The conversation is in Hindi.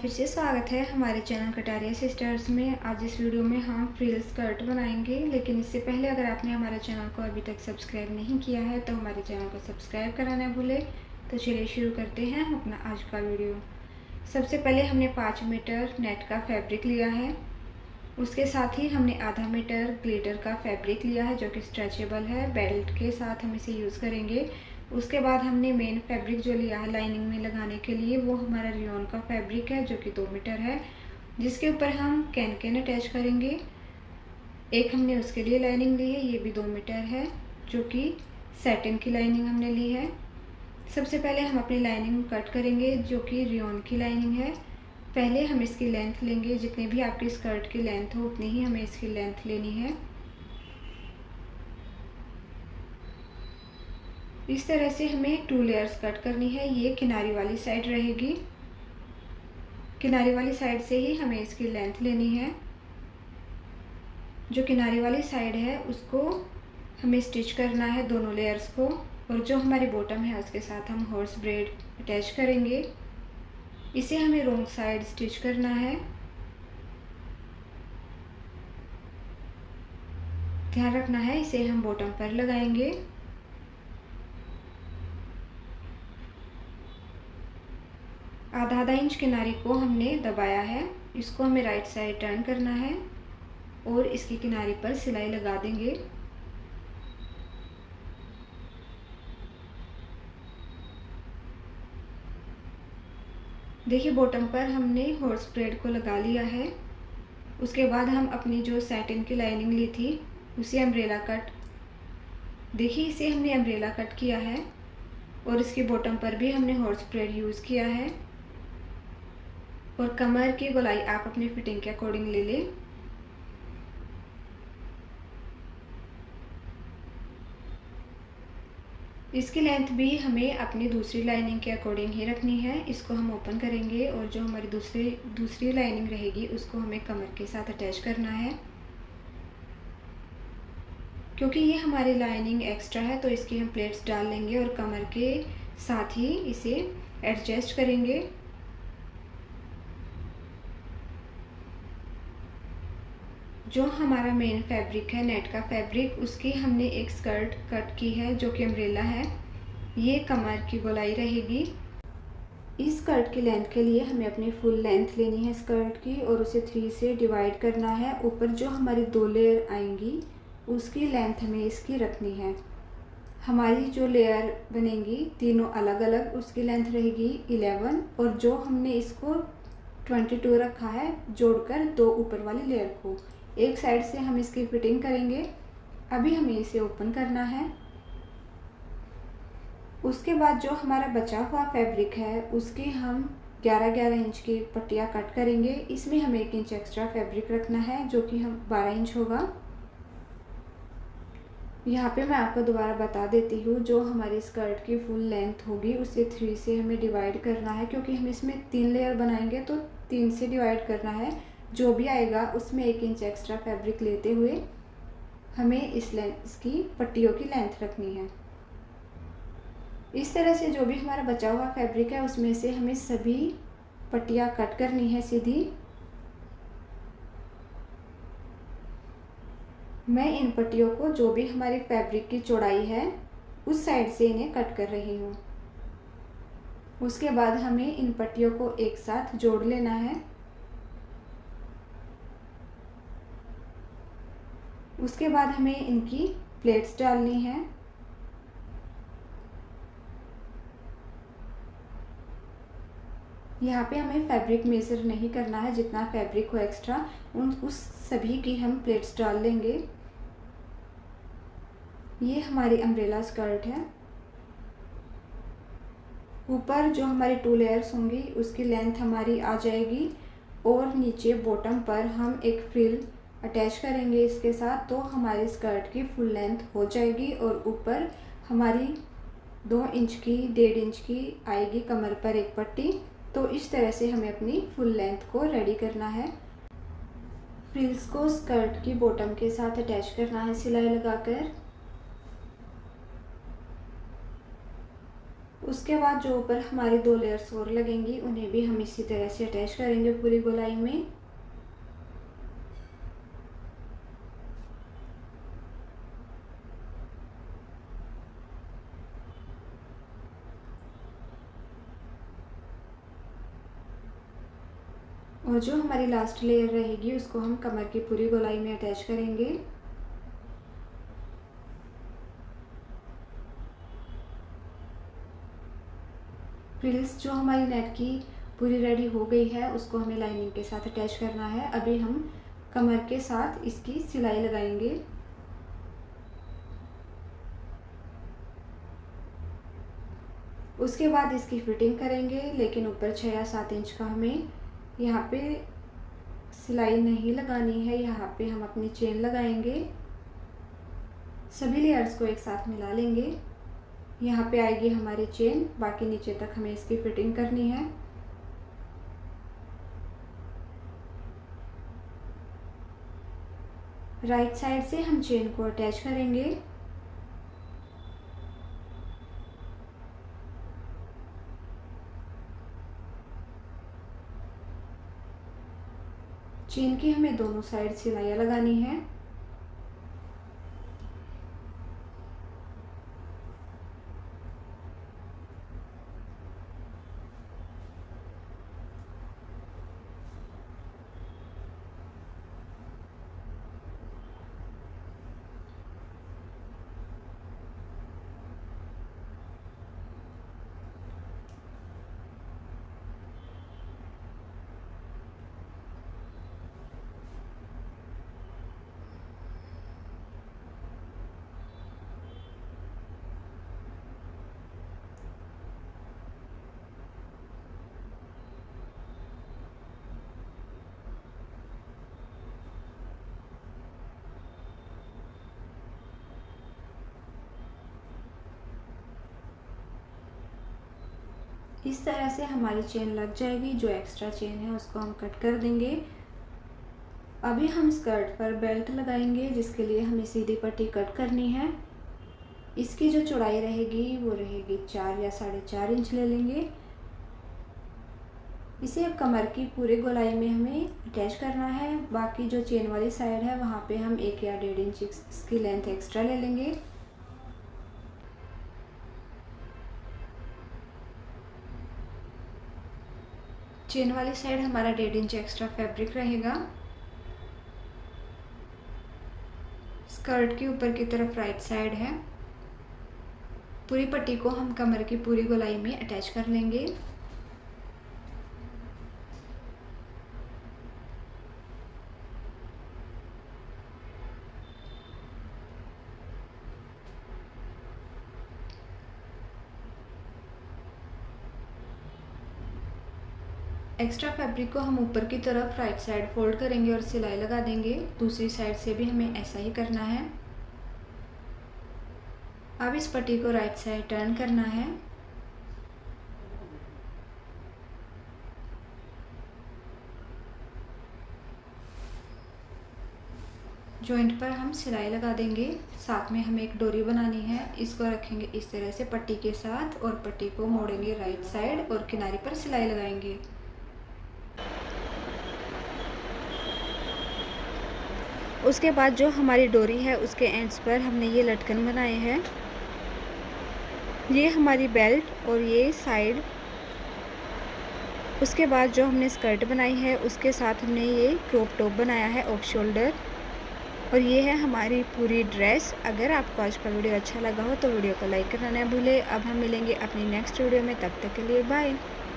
फिर से स्वागत है हमारे चैनल कटारिया सिस्टर्स में। आज इस वीडियो में हम फ्रिल स्कर्ट बनाएंगे, लेकिन इससे पहले अगर आपने हमारे चैनल को अभी तक सब्सक्राइब नहीं किया है तो हमारे चैनल को सब्सक्राइब करना ना भूलें। तो चलिए शुरू करते हैं हम अपना आज का वीडियो। सबसे पहले हमने 5 मीटर नेट का फैब्रिक लिया है। उसके साथ ही हमने आधा मीटर ग्लिटर का फैब्रिक लिया है जो कि स्ट्रेचेबल है। बेल्ट के साथ हम इसे यूज़ करेंगे। उसके बाद हमने मेन फैब्रिक जो लिया है लाइनिंग में लगाने के लिए, वो हमारा रियोन का फैब्रिक है जो कि 2 मीटर है, जिसके ऊपर हम कैन अटैच करेंगे। एक हमने उसके लिए लाइनिंग ली है, ये भी 2 मीटर है जो कि सैटिन की लाइनिंग हमने ली है। सबसे पहले हम अपनी लाइनिंग कट करेंगे जो कि रियोन की लाइनिंग है। पहले हम इसकी लेंथ लेंगे, जितनी भी आपकी स्कर्ट की लेंथ हो उतनी ही हमें इसकी लेंथ लेनी है। इस तरह से हमें 2 लेयर्स कट करनी है। ये किनारी वाली साइड रहेगी, किनारी वाली साइड से ही हमें इसकी लेंथ लेनी है। जो किनारी वाली साइड है उसको हमें स्टिच करना है, दोनों लेयर्स को, और जो हमारी बॉटम है उसके साथ हम हॉर्स ब्रेड अटैच करेंगे। इसे हमें रॉन्ग साइड स्टिच करना है। ध्यान रखना है, इसे हम बॉटम पर लगाएंगे। आधा इंच किनारी को हमने दबाया है, इसको हमें राइट साइड टर्न करना है और इसकी किनारी पर सिलाई लगा देंगे। देखिए बॉटम पर हमने हॉर्स ब्रेड को लगा लिया है। उसके बाद हम अपनी जो सैटिन की लाइनिंग ली थी उसे अम्ब्रेला कट, देखिए इसे हमने अम्ब्रेला कट किया है और इसकी बॉटम पर भी हमने हॉर्स ब्रेड यूज़ किया है। और कमर की गोलाई आप अपनी फिटिंग के अकॉर्डिंग ले लें। इसकी लेंथ भी हमें अपनी दूसरी लाइनिंग के अकॉर्डिंग ही रखनी है। इसको हम ओपन करेंगे और जो हमारी दूसरी लाइनिंग रहेगी उसको हमें कमर के साथ अटैच करना है। क्योंकि ये हमारी लाइनिंग एक्स्ट्रा है तो इसकी हम प्लेट्स डाल लेंगे और कमर के साथ ही इसे एडजस्ट करेंगे। जो हमारा मेन फैब्रिक है नेट का फैब्रिक, उसकी हमने एक स्कर्ट कट की है जो कि अम्ब्रेला है। ये कमर की गोलाई रहेगी। इस स्कर्ट की लेंथ के लिए हमें अपनी फुल लेंथ लेनी है स्कर्ट की और उसे 3 से डिवाइड करना है। ऊपर जो हमारी 2 लेयर आएंगी उसकी लेंथ हमें इसकी रखनी है। हमारी जो लेयर बनेंगी तीनों अलग अलग, उसकी लेंथ रहेगी 11 और जो हमने इसको 22 रखा है जोड़कर 2 ऊपर वाली लेयर को। एक साइड से हम इसकी फिटिंग करेंगे। अभी हमें इसे ओपन करना है। उसके बाद जो हमारा बचा हुआ फैब्रिक है उसकी हम 11-11 इंच की पट्टियाँ कट करेंगे। इसमें हमें 1 इंच एक्स्ट्रा फैब्रिक रखना है जो कि हम 12 इंच होगा। यहाँ पे मैं आपको दोबारा बता देती हूँ, जो हमारी स्कर्ट की फुल लेंथ होगी उसे 3 से हमें डिवाइड करना है। क्योंकि हम इसमें 3 लेयर बनाएंगे तो 3 से डिवाइड करना है। जो भी आएगा उसमें 1 इंच एक्स्ट्रा फैब्रिक लेते हुए हमें इसकी पट्टियों की लेंथ रखनी है। इस तरह से जो भी हमारा बचा हुआ फैब्रिक है उसमें से हमें सभी पट्टियाँ कट करनी है सीधी। मैं इन पट्टियों को जो भी हमारी फैब्रिक की चौड़ाई है उस साइड से इन्हें कट कर रही हूँ। उसके बाद हमें इन पट्टियों को एक साथ जोड़ लेना है। उसके बाद हमें इनकी प्लेट्स डालनी है। यहाँ पे हमें फैब्रिक मेजर नहीं करना है, जितना फैब्रिक हो एक्स्ट्रा उस सभी की हम प्लेट्स डाल लेंगे। ये हमारी अम्ब्रेला स्कर्ट है। ऊपर जो हमारी 2 लेयर्स होंगी उसकी लेंथ हमारी आ जाएगी और नीचे बॉटम पर हम एक फ्रिल अटैच करेंगे इसके साथ, तो हमारी स्कर्ट की फुल लेंथ हो जाएगी। और ऊपर हमारी 2 इंच की 1.5 इंच की आएगी कमर पर एक पट्टी। तो इस तरह से हमें अपनी फुल लेंथ को रेडी करना है। फ्रिल्स को स्कर्ट की बॉटम के साथ अटैच करना है सिलाई लगाकर। उसके बाद जो ऊपर हमारी 2 लेयर्स और लगेंगी उन्हें भी हम इसी तरह से अटैच करेंगे पूरी गोलाई में। और जो हमारी लास्ट लेयर रहेगी उसको हम कमर की पूरी गोलाई में अटैच करेंगे। फ्रिल्स जो हमारी नेक की पूरी रेडी हो गई है उसको हमें लाइनिंग के साथ अटैच करना है। अभी हम कमर के साथ इसकी सिलाई लगाएंगे। उसके बाद इसकी फिटिंग करेंगे, लेकिन ऊपर 6 या 7 इंच का हमें यहाँ पे सिलाई नहीं लगानी है। यहाँ पे हम अपनी चेन लगाएंगे, सभी लेयर्स को एक साथ मिला लेंगे। यहाँ पे आएगी हमारी चेन, बाकी नीचे तक हमें इसकी फिटिंग करनी है। राइट साइड से हम चेन को अटैच करेंगे। चेन की हमें दोनों साइड सिलाइयाँ लगानी है। इस तरह से हमारी चेन लग जाएगी। जो एक्स्ट्रा चेन है उसको हम कट कर देंगे। अभी हम स्कर्ट पर बेल्ट लगाएंगे, जिसके लिए हमें सीधी पट्टी कट करनी है। इसकी जो चौड़ाई रहेगी वो रहेगी 4 या 4.5 इंच ले लेंगे। इसे अब कमर की पूरी गोलाई में हमें अटैच करना है। बाकी जो चेन वाली साइड है वहाँ पे हम 1 या 1.5 इंच इसकी लेंथ एक्स्ट्रा ले लेंगे। चेन वाली साइड हमारा 1.5 इंच एक्स्ट्रा फैब्रिक रहेगा। स्कर्ट के ऊपर की तरफ राइट साइड है। पूरी पट्टी को हम कमर की पूरी गोलाई में अटैच कर लेंगे। एक्स्ट्रा फैब्रिक को हम ऊपर की तरफ राइट साइड फोल्ड करेंगे और सिलाई लगा देंगे। दूसरी साइड से भी हमें ऐसा ही करना है। अब इस पट्टी को राइट साइड टर्न करना है। जॉइंट पर हम सिलाई लगा देंगे। साथ में हमें एक डोरी बनानी है। इसको रखेंगे इस तरह से पट्टी के साथ और पट्टी को मोड़ेंगे राइट साइड और किनारे पर सिलाई लगाएंगे। उसके बाद जो हमारी डोरी है उसके एंड्स पर हमने ये लटकन बनाए हैं। ये हमारी बेल्ट और ये साइड। उसके बाद जो हमने स्कर्ट बनाई है उसके साथ हमने ये क्रॉप टॉप बनाया है ऑफ शोल्डर। और ये है हमारी पूरी ड्रेस। अगर आपको आज का वीडियो अच्छा लगा हो तो वीडियो को लाइक करना ना भूलें। अब हम मिलेंगे अपनी नेक्स्ट वीडियो में, तब तक के लिए बाय।